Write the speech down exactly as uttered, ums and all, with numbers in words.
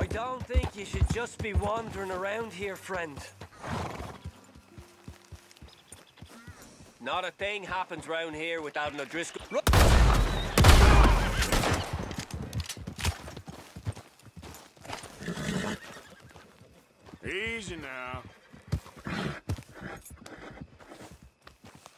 I don't think you should just be wandering around here, friend. Not a thing happens round here without an O'Driscoll. Easy now.